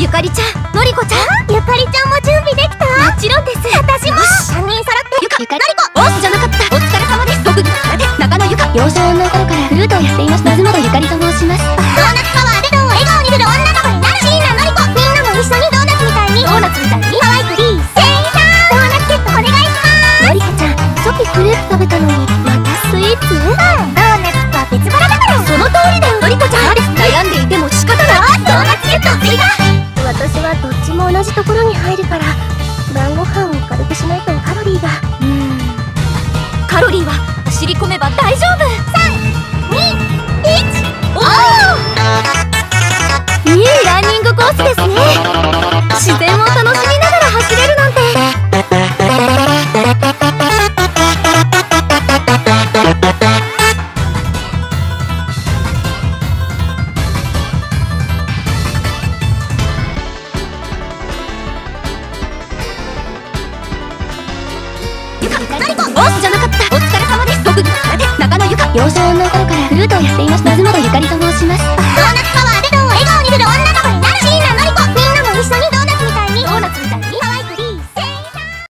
ゆかりちゃん、のりこちゃん。ゆかりちゃんも準備できた？もちろんです。私も。3人揃ってゆか、のりこ。オスじゃなかった。お疲れ様です。特技空手、中野ゆか。幼少の頃からフルートをやっています。松本ゆかりと申します。ドーナツパワーで人を笑顔にする女の子になる。椎名のりこ。みんなも一緒にドーナツみたいに。ドーナツみたいに。可愛くいい。せいさん。ドーナツセットお願いします。のりこちゃん、さっきクレープ食べたのに、またスイーツ？うん。ドーナツとは別腹だから。その通りだよ、のりこちゃん。悩んでいても仕方ない。ドーナツセット追加。私はどっちも同じところに入るから、晩ご飯を軽くしないとカロリーが。カロリーは走り込めば大丈夫。3、2、1。おお、いいランニングコースですね。自然を楽しみながら走れるなんて。ボスじゃなかった。お疲れ様です。特技空手、中野ゆか。幼少の頃からフルートをやっています。松本ゆかりと申します。ドーナツパワーで人を笑顔にする女